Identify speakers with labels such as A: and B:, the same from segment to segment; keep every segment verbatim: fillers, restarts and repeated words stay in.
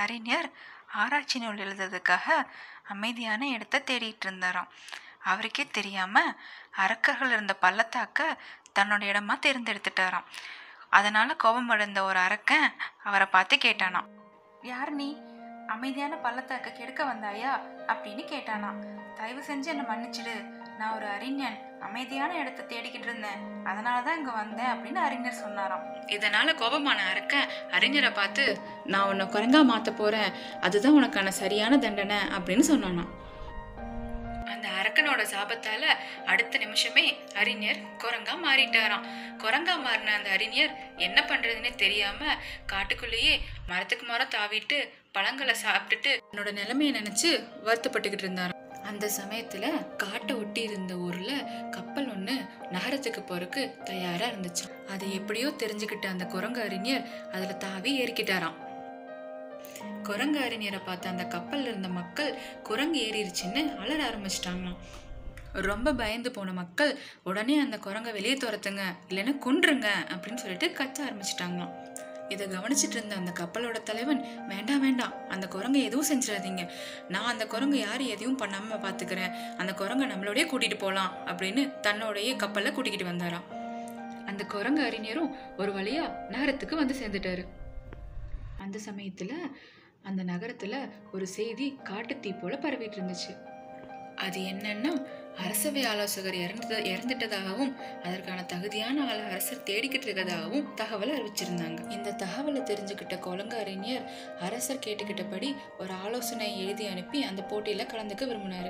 A: அறிஞர் ஆராய்ச்சி நூல் எழுதுறதுக்காக அமைதியான இடத்த தேடிட்டு இருந்தாராம். அவருக்கே தெரியாமல் அரக்கர்கள் இருந்த பள்ளத்தாக்க தன்னோட இடமா தேர்ந்தெடுத்துட்டாராம். அதனால் கோபம் அடைந்த ஒரு அரக்கன் அவரை பார்த்து கேட்டானாம், யார் நீ? அமைதியான பள்ளத்தாக்க கெடுக்க வந்தாயா அப்படின்னு கேட்டானாம். தயவு செஞ்சு என்னை மன்னிச்சிடு, நான் ஒரு அறிஞன், அமைதியான இடத்த தேடிக்கிட்டு இருந்தேன், அதனால தான் இங்கே வந்தேன் அப்படின்னு அறிஞர் சொன்னாராம். இதனால கோபமான அரக்கன் அறிஞரை பார்த்து, நான் உன்னை குரங்கா மாற்ற போறேன், அதுதான் உனக்கான சரியான தண்டனை அப்படின்னு சொன்னானாம். அந்த அரக்கனோட சாபத்தால அடுத்த நிமிஷமே அறிஞர் குரங்கா மாறிட்டாராம். குரங்கா மாறின அந்த அறிஞர் என்ன பண்றதுன்னு தெரியாம காட்டுக்குள்ளேயே மரத்துக்கு மரம் தாவிட்டு பழங்களை சாப்பிட்டுட்டு என்னோட நிலைமையை நினைச்சு வருத்தப்பட்டுக்கிட்டு இருந்தாராம். அந்த சமயத்துல காட்டை ஒட்டி இருந்த ஊர்ல கப்பல் ஒண்ணு நகரத்துக்கு போறதுக்கு தயாரா இருந்துச்சு. அதை எப்படியோ தெரிஞ்சுக்கிட்ட அந்த குரங்கு அறிஞர் அதுல தாவி ஏறிக்கிட்டாராம். குரங்கு அறிஞரை பார்த்த அந்த கப்பல்ல இருந்த மக்கள் குரங்கு ஏறிடுச்சுன்னு அலற ஆரம்பிச்சிட்டாங்களாம். ரொம்ப பயந்து போன மக்கள் உடனே அந்த குரங்கை வெளியே துரத்துங்க, இல்லைன்னா கொன்றுங்க அப்படின்னு சொல்லிட்டு கத்த ஆரம்பிச்சிட்டாங்களாம். இதை கவனிச்சிட்டு இருந்த அந்த கப்பலோட தலைவன், வேண்டாம் வேண்டாம், அந்த குரங்கை எதுவும் செஞ்சிடாதீங்க, நான் அந்த குரங்கு யாரும் எதையும் பண்ணாம பாத்துக்கிறேன், அந்த குரங்கை நம்மளோடய கூட்டிட்டு போலாம் அப்படின்னு தன்னோடைய கப்பல்ல கூட்டிக்கிட்டு வந்தாராம். அந்த குரங்கு அறிஞரும் ஒரு வழியா நகரத்துக்கு வந்து சேர்ந்துட்டாரு. அந்த சமயத்துல அந்த நகரத்துல ஒரு செய்தி காட்டுத்தீ போல பரவிட்டு இருந்துச்சு. அது என்னன்னா, அரசவை ஆலோசகர் இறந்து இறந்துட்டதாகவும் அதற்கான தகுதியான ஆள அரசர் தேடிக்கிட்டு இருக்கிறதாகவும் தகவல் அறிவிச்சிருந்தாங்க. இந்த தகவலை தெரிஞ்சுக்கிட்ட குரங்கு அறிஞர் அரசர் கேட்டுக்கிட்டபடி ஒரு ஆலோசனை எழுதி அனுப்பி அந்த போட்டியில கலந்துக்க விரும்பினாரு.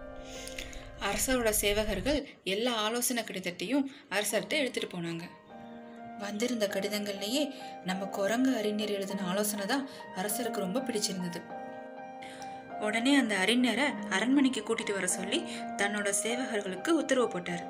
A: அரசரோட சேவகர்கள் எல்லா ஆலோசனை கடிதத்தையும் அரசர்கிட்ட எடுத்துட்டு போனாங்க. வந்திருந்த கடிதங்கள்லயே நம்ம குரங்கு அறிஞர் எழுதின ஆலோசனை தான் அரசருக்கு ரொம்ப பிடிச்சிருந்தது. உடனே அந்த அறிஞரை அரண்மனைக்கு கூட்டிட்டு வர சொல்லி தன்னோட சேவகர்களுக்கு உத்தரவு போட்டாரு.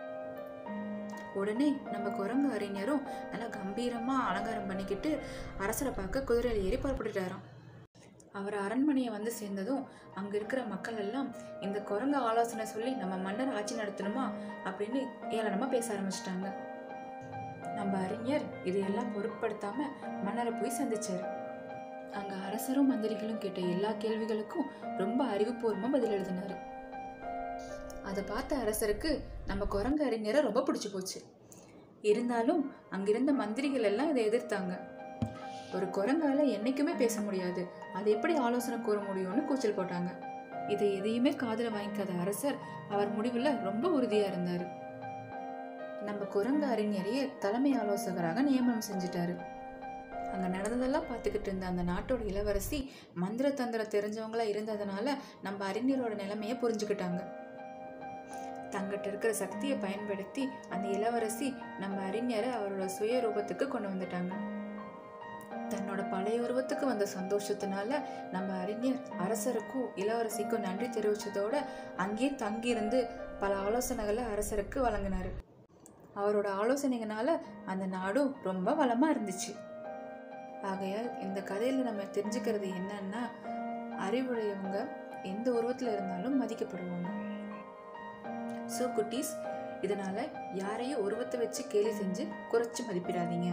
A: உடனே நம்ம குரங்கு அறிஞரும் நல்லா கம்பீரமா அலங்காரம் பண்ணிக்கிட்டு அரசரை பார்க்க குதிரையில ஏறி புறப்பட்டுட்டாராம். அவர் அரண்மனையை வந்து சேர்ந்ததும் அங்க இருக்கிற மக்கள் எல்லாம் இந்த குரங்கு ஆலோசனை சொல்லி நம்ம மன்னர் ஆட்சி நடத்தணுமா அப்படின்னு ஏளனமா பேச ஆரம்பிச்சிட்டாங்க. நம்ம அறிஞர் இதையெல்லாம் பொருட்படுத்தாம மன்னரை போய் சந்திச்சாரு. அங்க அரசரும் மந்திரிகளும் கேட்ட எல்லா கேள்விகளுக்கும் ரொம்ப அறிவுபூர்வமா பதில் எழுதினாரு. அதை பார்த்த அரசருக்கு நம்ம குரங்கு அறிஞரை ரொம்ப பிடிச்சு போச்சு. இருந்தாலும் அங்கிருந்த மந்திரிகள் எல்லாம் இதை எதிர்த்தாங்க. ஒரு குரங்கால என்னைக்குமே பேச முடியாது, அது எப்படி ஆலோசனை கூற முடியும்னு கூச்சல் போட்டாங்க. இதை எதையுமே காதுல வாங்கிக்காத அரசர் அவர் முடிவுல ரொம்ப உறுதியா இருந்தாரு. நம்ம குரங்கு அறிஞரையே தலைமை ஆலோசகராக நியமனம் செஞ்சுட்டாரு. அங்க நடந்ததெல்லாம் பார்த்துக்கிட்டு இருந்த அந்த நாட்டோட இளவரசி மந்திர தந்திரம் தெரிஞ்சவங்களா இருந்ததுனால நம்ம அறிஞரோட நிலைமைய புரிஞ்சுக்கிட்டாங்க. தங்கிட்ட இருக்கிற சக்தியை பயன்படுத்தி அந்த இளவரசி நம்ம அறிஞரை அவரோட சுய ரூபத்துக்கு கொண்டு வந்துட்டாங்க. தன்னோட பழைய உருவத்துக்கு வந்த சந்தோஷத்தினால நம்ம அறிஞர் அரசருக்கும் இளவரசிக்கும் நன்றி தெரிவிச்சதோட அங்கேயே தங்கியிருந்து பல ஆலோசனைகளை அரசருக்கு வழங்கினாரு. அவரோட ஆலோசனைகளால அந்த நாடும் ரொம்ப வளமா இருந்துச்சு. ஆகையால் இந்த கதையில நம்ம தெரிஞ்சுக்கிறது என்னன்னா, அறிவுடையவங்க எந்த உருவத்துல இருந்தாலும் மதிக்கப்படுவாங்க. சோ குட்டீஸ், இதனால யாரையும் உருவத்தை வச்சு கேலி செஞ்சு குறைச்சு மதிப்பிடாதீங்க.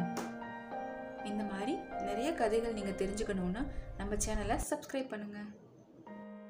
A: இந்த மாதிரி நிறைய கதைகள் நீங்க தெரிஞ்சுக்கணும்னா நம்ம சேனலை சப்ஸ்கிரைப் பண்ணுங்க.